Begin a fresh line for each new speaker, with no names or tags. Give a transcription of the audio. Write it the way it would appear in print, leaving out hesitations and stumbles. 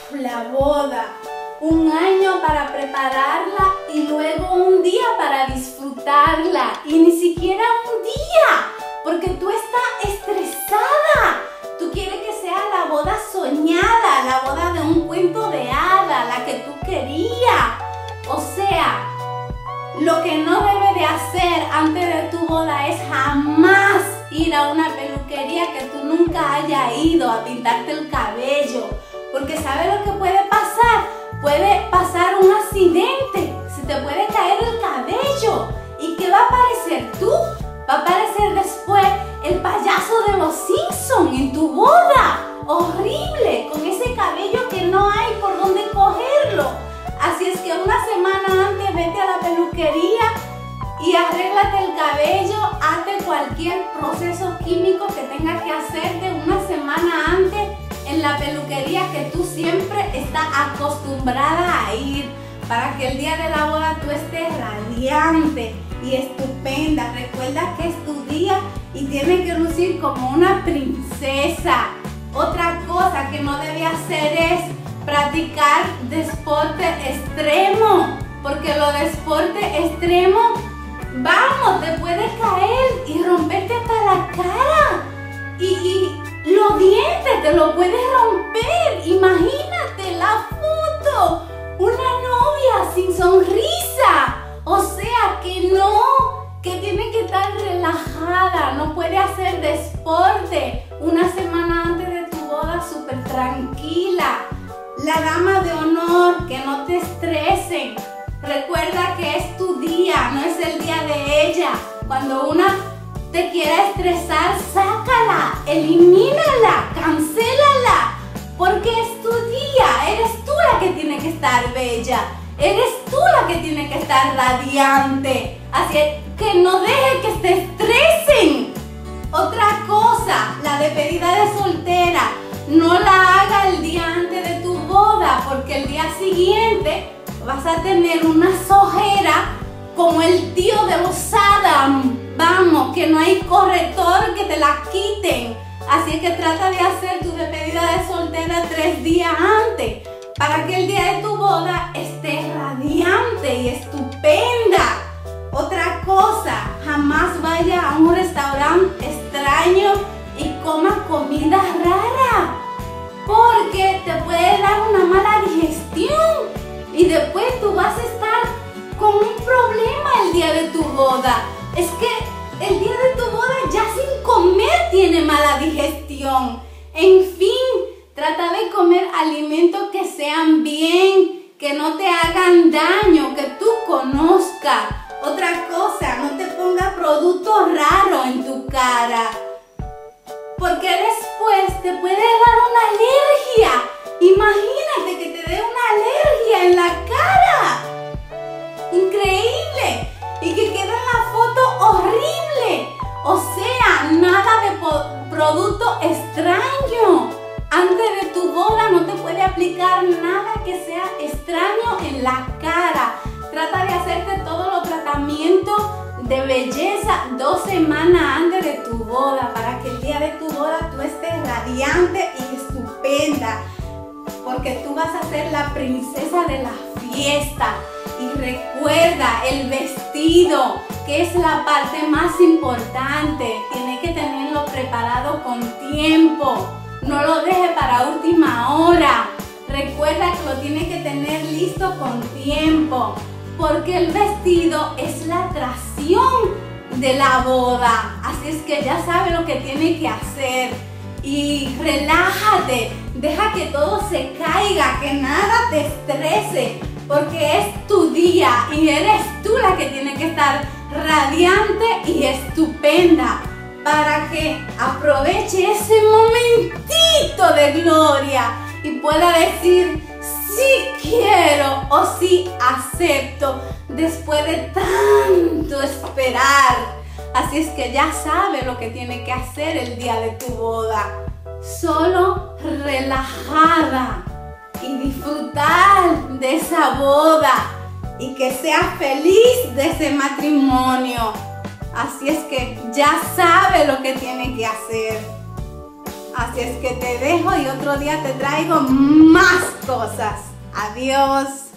la boda, un año para prepararla y luego un día para disfrutarla, y ni siquiera un día, porque tú estás estresada. Tú quieres que sea la boda soñada, la boda de un cuento de hadas, la que tú querías. O sea, lo que no debes de hacer antes de tu boda es jamás ir a una peluquería que tú nunca hayas ido a pintarte el cabello, porque ¿sabes lo que puede pasar? Puede pasar un accidente, se te puede caer el cabello. ¿Y qué va a aparecer tú? Va a aparecer después el payaso de los Simpsons en tu boda. Horrible, con ese cabello que no hay por dónde cogerlo. Así es que una semana antes vete a la peluquería y arréglate el cabello, hazte cualquier proceso químico que tengas que hacerte una semana antes en la peluquería que tú siempre estás acostumbrada a ir, para que el día de la boda tú estés radiante y estupenda. Recuerda que es tu día y tienes que lucir como una princesa. Otra cosa que no debe hacer es practicar deporte extremo, porque lo de deporte extremo, vamos, te puedes caer y romperte hasta la cara y los dientes te lo puedes romper. Imagínate la foto, una novia sin sonrisa. O sea que no, que tiene que estar relajada, no puede hacer deporte una semana antes de tu boda, súper tranquila. La dama de honor, que no te estresen. Recuerda que es tu día, no es el día de ella. Cuando una te quiera estresar, sácala, elimínala, cancélala, porque es tu día. Eres tú la que tiene que estar bella, eres tú la que tiene que estar radiante. Así que no dejes que te estresen. Otra cosa, la despedida de soltera, no la haga el día antes de tu boda, porque el día siguiente vas a tener una sojera como el tío de los Adam. Vamos, que no hay corrector que te la quiten. Así que trata de hacer tu despedida de soltera 3 días antes, para que el día de tu boda estés radiante y estupenda. Otra cosa, jamás vaya a un restaurante extraño y coma comida rara, porque te puede dar una mala digestión y después tú vas a estar con un problema el día de tu boda. Es que el día de tu boda ya sin comer tiene mala digestión. En fin, trata de comer alimentos que sean bien, que no te hagan daño, que tú conozcas. Otra cosa, no te pongas productos raros en tu cara, porque después te puede dar una alergia. Imagínate que te dé una alergia en la cara. Increíble. Y que quede la foto horrible. O sea, nada de producto extraño. Antes de tu boda no te puede aplicar nada que sea extraño en la cara. Trata de hacerte todos los tratamientos de belleza 2 semanas antes de tu boda, para que el día de tu boda tú estés radiante y estupenda, porque tú vas a ser la princesa de la fiesta. Y recuerda, el vestido, que es la parte más importante, tienes que tenerlo preparado con tiempo, no lo dejes para última hora. Recuerda que lo tienes que tener listo con tiempo, porque el vestido es la atracción de la boda. Así es que ya sabes lo que tienes que hacer. Y relájate, deja que todo se caiga, que nada te estrese, porque es tu día y eres tú la que tiene que estar radiante y estupenda, para que aproveche ese momentito de gloria y pueda decir sí quiero o sí acepto después de tanto esperar. Así es que ya sabe lo que tiene que hacer el día de tu boda. Solo relajada y disfrutar de esa boda y que sea feliz de ese matrimonio. Así es que ya sabe lo que tiene que hacer. Así es que te dejo y otro día te traigo más cosas. cosas. Adiós.